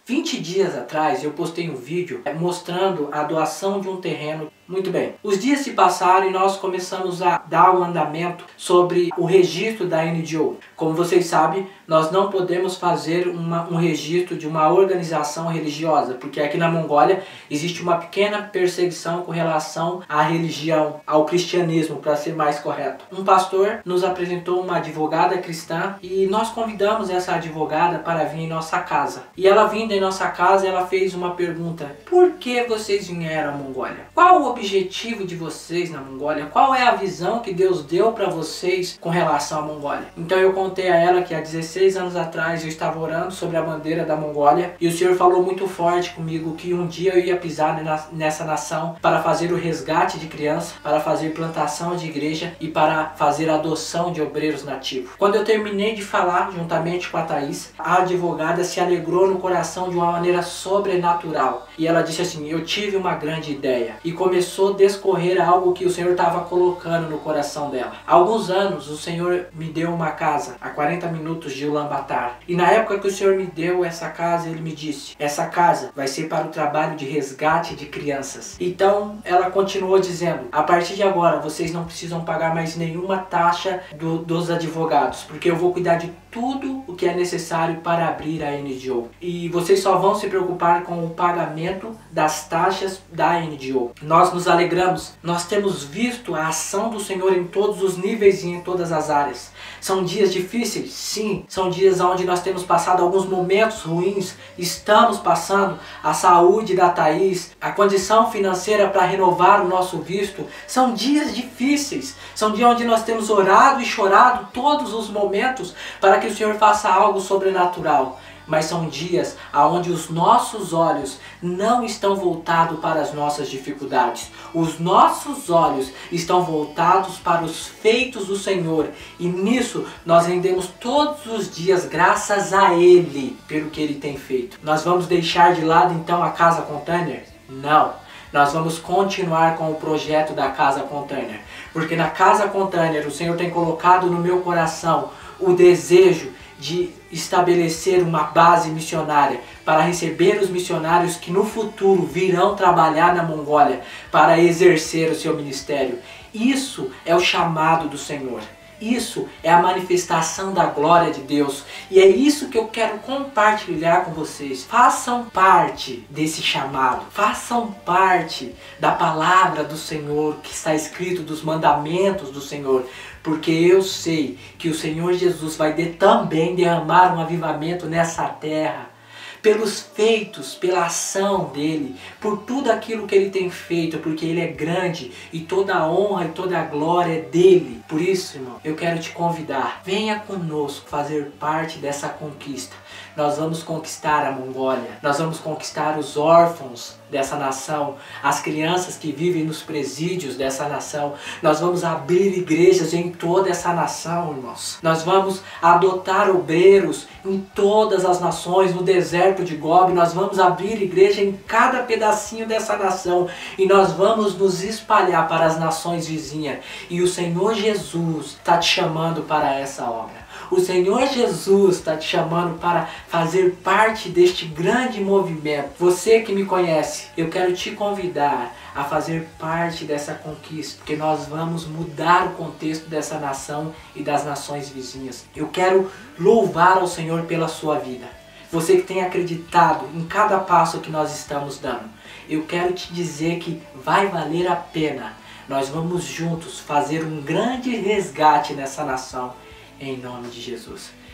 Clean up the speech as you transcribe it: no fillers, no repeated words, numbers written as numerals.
20 dias atrás eu postei um vídeo mostrando a doação de um terreno. Muito bem, os dias se passaram e nós começamos a dar o andamento sobre o registro da NGO. Como vocês sabem, nós não podemos fazer um registro de uma organização religiosa, porque aqui na Mongólia existe uma pequena perseguição com relação à religião, ao cristianismo, para ser mais correto. Um pastor nos apresentou uma advogada cristã e nós convidamos essa advogada para vir em nossa casa. E ela vindo em nossa casa, ela fez uma pergunta: por que vocês vieram à Mongólia? Qual o objetivo de vocês na Mongólia? Qual é a visão que Deus deu para vocês com relação à Mongólia? Então eu contei a ela que há 16 anos atrás eu estava orando sobre a bandeira da Mongólia e o Senhor falou muito forte comigo que um dia eu ia pisar nessa nação para fazer o resgate de crianças, para fazer plantação de igreja e para fazer adoção de obreiros nativos. Quando eu terminei de falar juntamente com a Thaís, a advogada se alegrou no coração de uma maneira sobrenatural e ela disse assim: eu tive uma grande ideia, e começou a descorrer algo que o Senhor estava colocando no coração dela. Há alguns anos o Senhor me deu uma casa a 40 minutos de Ulaanbaatar, e na época que o Senhor me deu essa casa, Ele me disse: essa casa vai ser para o trabalho de resgate de crianças. Então ela continuou dizendo: a partir de agora vocês não precisam pagar mais nenhuma taxa dos advogados, porque eu vou cuidar de tudo o que é necessário para abrir a NGO. E vocês só vão se preocupar com o pagamento das taxas da NGO. Nós nos alegramos, nós temos visto a ação do Senhor em todos os níveis e em todas as áreas. São dias difíceis? Sim. São dias onde nós temos passado alguns momentos ruins. Estamos passando a saúde da Thaís, a condição financeira para renovar o nosso visto. São dias difíceis. São dias onde nós temos orado e chorado todos os momentos para que o Senhor faça algo sobrenatural. Mas são dias onde os nossos olhos não estão voltados para as nossas dificuldades. Os nossos olhos estão voltados para os feitos do Senhor. E nisso nós rendemos todos os dias graças a Ele pelo que Ele tem feito. Nós vamos deixar de lado então a Casa Container? Não. Nós vamos continuar com o projeto da Casa Container. Porque na Casa Container o Senhor tem colocado no meu coração o desejo de estabelecer uma base missionária para receber os missionários que no futuro virão trabalhar na Mongólia para exercer o seu ministério. Isso é o chamado do Senhor. Isso é a manifestação da glória de Deus. E é isso que eu quero compartilhar com vocês. Façam parte desse chamado. Façam parte da palavra do Senhor que está escrito, dos mandamentos do Senhor. Porque eu sei que o Senhor Jesus vai também derramar um avivamento nessa terra. Pelos feitos, pela ação dele, por tudo aquilo que ele tem feito, porque ele é grande e toda a honra e toda a glória é dele. Por isso, irmão, eu quero te convidar, venha conosco fazer parte dessa conquista. Nós vamos conquistar a Mongólia, nós vamos conquistar os órfãos dessa nação, as crianças que vivem nos presídios dessa nação. Nós vamos abrir igrejas em toda essa nação, irmãos. Nós vamos adotar obreiros em todas as nações, no deserto de Gobi. Nós vamos abrir igreja em cada pedacinho dessa nação e nós vamos nos espalhar para as nações vizinhas. E o Senhor Jesus está te chamando para essa obra. O Senhor Jesus está te chamando para fazer parte deste grande movimento. Você que me conhece, eu quero te convidar a fazer parte dessa conquista, porque nós vamos mudar o contexto dessa nação e das nações vizinhas. Eu quero louvar ao Senhor pela sua vida. Você que tem acreditado em cada passo que nós estamos dando. Eu quero te dizer que vai valer a pena. Nós vamos juntos fazer um grande resgate nessa nação. Em nome de Jesus.